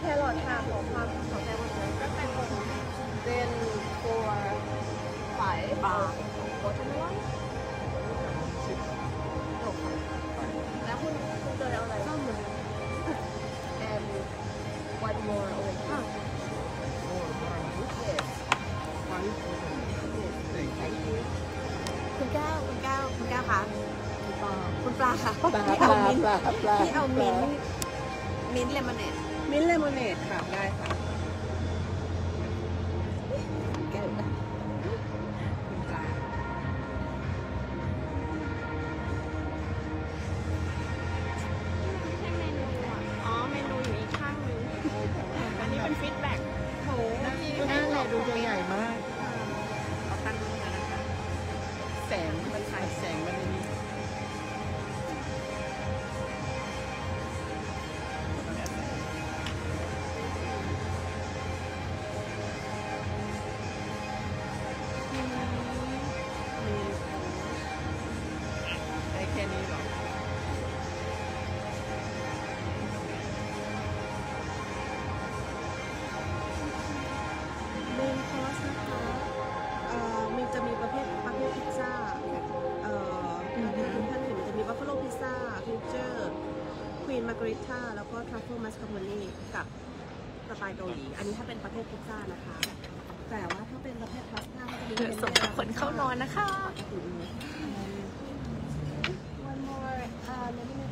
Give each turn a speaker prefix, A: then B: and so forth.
A: รอทค่ะขอความขอแค่วันนี้ก็เป็นthen for 5 watermelon จบค่ะแล้วคุณเจอแล้วอะไรก็เหมือน and one more orange yes thank you
B: คุณแก้วคะคุณปลาค่ะ
A: ปลา
B: ที่เอามิ้นท์เลมอนเนด
A: มิ้นท์เลมอนเนดค่ะได้ค่ะแก้วนะคุณปลา
B: อ๋อเมนูอยู่อีกข้างนึงอันนี้เป็นฟีดแบ็กโถ
A: นั่นแหละดูตัวใหญ่มาก
B: เอาตั้งลงมานะคะ
A: แสงมันฉายแสงมันนี้ได้แค่นี้หรอ
B: เมนคอร์สนะคะมีจะมีประเภทพิซซ่าท่านเห็นจะมีบัฟเฟโลพิซซ่าฟิวเจอร์ควีนมาร์การิต้าแล้วก็ทรัฟเฟิลมัสคาโพนีกับสไตล์เกาหลีอันนี้ถ้าเป็นประเภทพิซซ่านะคะแต่ว่าถ้าเป็นประเภทพาสต้าก็จะมีส่งคนเข้านอนนะคะ
A: One more maybe